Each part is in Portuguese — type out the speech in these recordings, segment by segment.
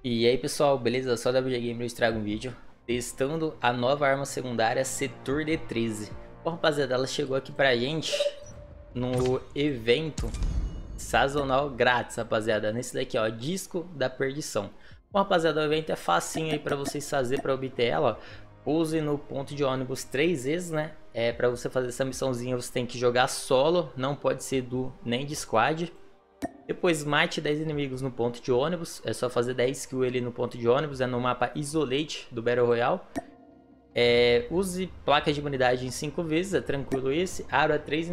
E aí pessoal, beleza? Só da WG Gamer eu trago um vídeo testando a nova arma secundária Setor D13. Bom rapaziada, ela chegou aqui pra gente no evento sazonal grátis, rapaziada. Nesse daqui ó, Disco da Perdição. Bom rapaziada, o evento é facinho aí pra vocês fazer pra obter ela. Use no ponto de ônibus 3 vezes, né? Pra você fazer essa missãozinha você tem que jogar solo, não pode ser duo nem de squad. Depois mate 10 inimigos no ponto de ônibus, é só fazer 10 kills ali no ponto de ônibus, é no mapa Isolate do Battle Royale. Use placa de imunidade em 5 vezes, é tranquilo esse. Abra 3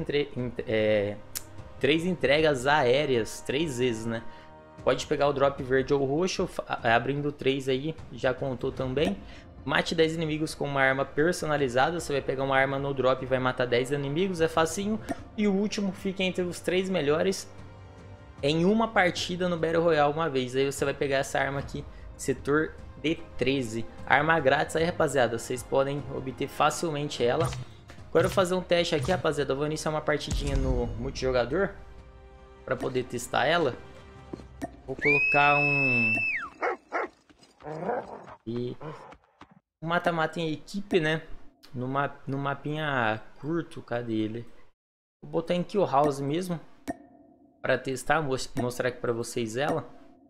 entregas aéreas 3 vezes, né? Pode pegar o drop verde ou roxo, abrindo 3 aí, já contou também. Mate 10 inimigos com uma arma personalizada, você vai pegar uma arma no drop e vai matar 10 inimigos, é facinho. E o último fica entre os 3 melhores em uma partida no Battle Royale uma vez. Aí você vai pegar essa arma aqui, Setor D13. Arma grátis aí, rapaziada. Vocês podem obter facilmente ela. Agora eu vou fazer um teste aqui, rapaziada. Eu vou iniciar uma partidinha no multijogador para poder testar ela. Vou colocar um mata-mata em equipe, né? No mapinha curto, cadê ele? Vou botar em Kill House mesmo para testar, mostrar aqui para vocês ela.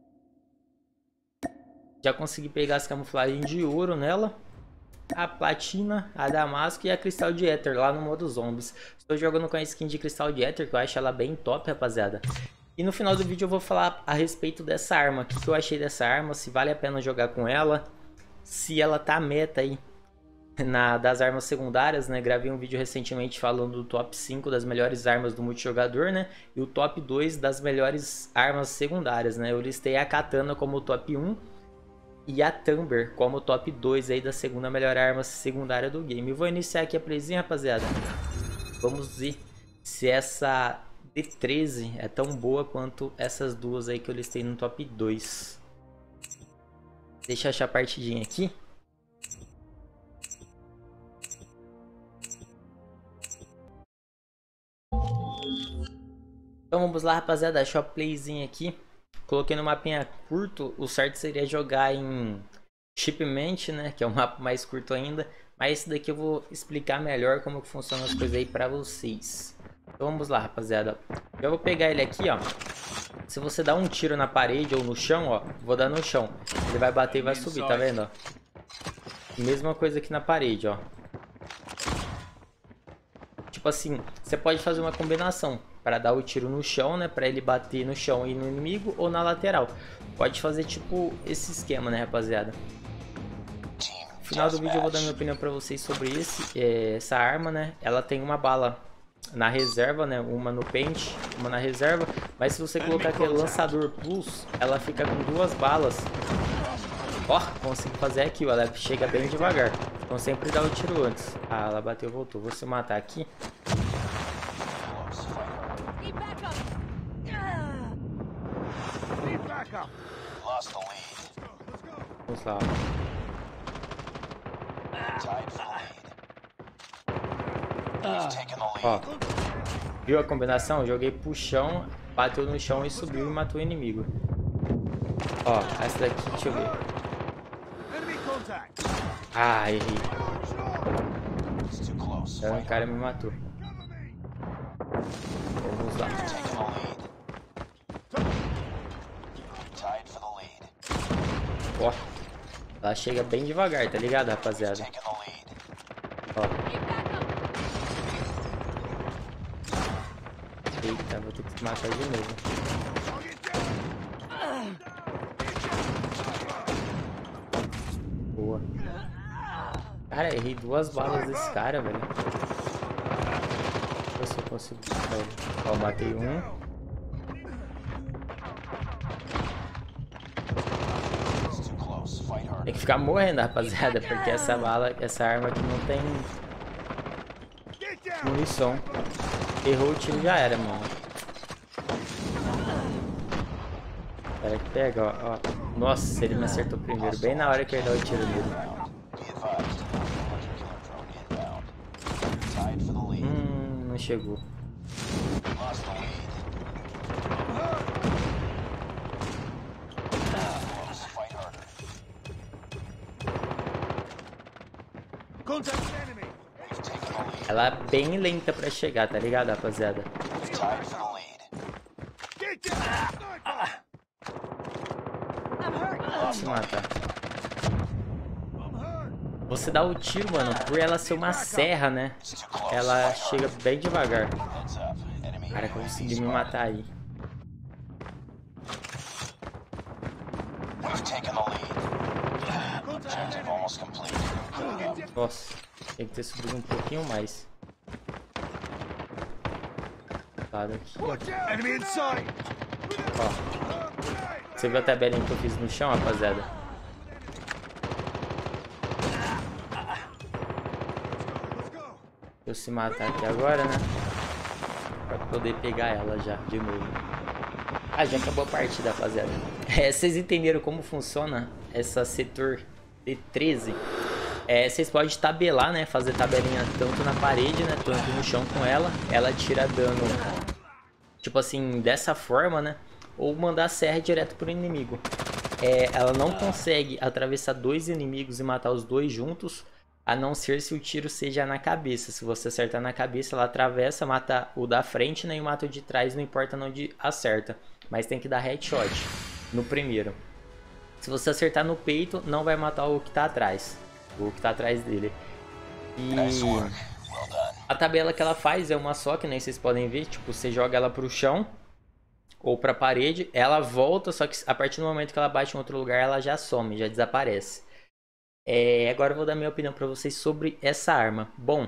Já consegui pegar as camuflagens de ouro nela, a platina, a damasco e a cristal de éter lá no modo zombies. Estou jogando com a skin de cristal de éter, que eu acho ela bem top, rapaziada. E no final do vídeo eu vou falar a respeito dessa arma, o que eu achei dessa arma, se vale a pena jogar com ela, se ela tá meta aí das armas secundárias, né? Gravei um vídeo recentemente falando do top 5 das melhores armas do multijogador, né? E o top 2 das melhores armas secundárias, né? Eu listei a Katana como o top 1 e a Tumber como o top 2 aí da segunda melhor arma secundária do game. Eu vou iniciar aqui a presinha, rapaziada. Vamos ver se essa D13 é tão boa quanto essas duas aí que eu listei no top 2. Deixa eu achar a partidinha aqui. Então vamos lá, rapaziada, achei a playzinha aqui. Coloquei no mapinha curto, o certo seria jogar em Shipment, né, que é um mapa mais curto ainda. Mas esse daqui eu vou explicar melhor como que funcionam as coisas aí pra vocês. Então vamos lá, rapaziada. Eu vou pegar ele aqui, ó. Se você dá um tiro na parede ou no chão, ó, vou dar no chão. Ele vai bater e vai subir, tá vendo, ó? Mesma coisa aqui na parede, ó. Tipo assim, você pode fazer uma combinação para dar o tiro no chão, né? Para ele bater no chão e no inimigo ou na lateral. Pode fazer tipo esse esquema, né, rapaziada? No final do vídeo eu vou dar minha opinião para vocês sobre essa arma, né? Ela tem uma bala na reserva, né? Uma no pente, uma na reserva. Mas se você colocar aquele lançador plus, ela fica com 2 balas. Ó, consigo fazer aqui, ó, ela chega bem devagar. Então sempre dá o tiro antes. Ah, ela bateu e voltou. Vou se matar aqui. Vamos lá. Ó, viu a combinação? Joguei pro chão, bateu no chão e subiu e matou o inimigo. Ó, essa daqui, deixa eu ver. Ah, errei. Então o cara me matou. Vamos lá. Ó, ela chega bem devagar, tá ligado, rapaziada? Ó. Eita, vou ter que matar de novo. Boa. Cara, errei 2 balas desse cara, velho. Deixa eu ver se eu consigo matar ele. Ó, matei um. Tem que ficar morrendo, rapaziada, porque essa arma aqui não tem munição. Errou o tiro, já era, mano. Espera que pega, ó. Nossa, ele me acertou primeiro, bem na hora que eu ia dar o tiro nele. Não chegou. Ela é bem lenta pra chegar, tá ligado, rapaziada? Vou se matar. Você dá o tiro, mano, por ela ser uma serra, né? Ela chega bem devagar. Cara, consegui me matar aí. Nossa, tem que ter subido um pouquinho mais. Claro aqui. Ó. Você viu a tabelinha que eu fiz no chão, rapaziada? Eu se matar aqui agora, né? Pra poder pegar ela já, de novo. Ah, já acabou a partida, rapaziada. Vocês entenderam como funciona essa setor D13? Vocês podem tabelar, né? Fazer tabelinha tanto na parede, né? Tanto no chão com ela. Ela tira dano, tipo assim, dessa forma, né? Ou mandar serra direto pro inimigo. Ela não consegue atravessar dois inimigos e matar os dois juntos, a não ser se o tiro seja na cabeça. Se você acertar na cabeça, ela atravessa, mata o da frente, né? E mata o de trás, não importa onde acerta. Mas tem que dar headshot no primeiro. Se você acertar no peito, não vai matar o que tá atrás. O que tá atrás dele. E a tabela que ela faz é uma só, que nem vocês podem ver. Tipo, você joga ela pro chão ou pra parede, ela volta, só que a partir do momento que ela bate em outro lugar, ela já some, já desaparece. Agora eu vou dar minha opinião pra vocês sobre essa arma. Bom,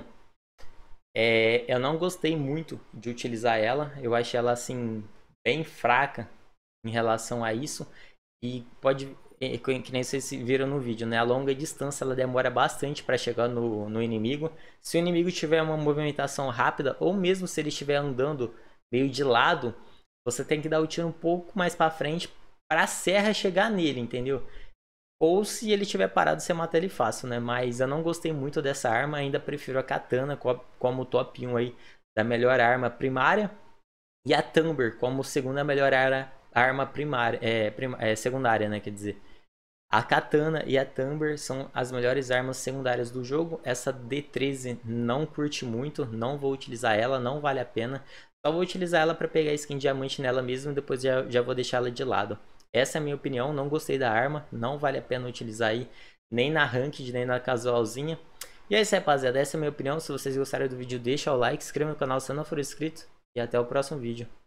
eu não gostei muito de utilizar ela. Eu achei ela, assim, bem fraca em relação a isso. E pode... que nem vocês viram no vídeo, né? A longa distância ela demora bastante para chegar no inimigo. Se o inimigo tiver uma movimentação rápida, ou mesmo se ele estiver andando meio de lado, você tem que dar o tiro um pouco mais para frente para a serra chegar nele, entendeu? Ou se ele estiver parado, você mata ele fácil, né? Mas eu não gostei muito dessa arma, ainda prefiro a katana como top 1 aí da melhor arma primária, e a Tumber como segunda melhor arma primária, secundária, né? Quer dizer, a katana e a Tumber são as melhores armas secundárias do jogo. Essa D13 não curte muito, não vou utilizar ela, não vale a pena. Só vou utilizar ela para pegar skin diamante nela mesmo e depois já vou deixar ela de lado. Essa é a minha opinião, não gostei da arma, não vale a pena utilizar aí, nem na ranked, nem na casualzinha. E é isso aí, rapaziada, essa é a minha opinião. Se vocês gostaram do vídeo, deixa o like, se inscreva no canal se não for inscrito e até o próximo vídeo.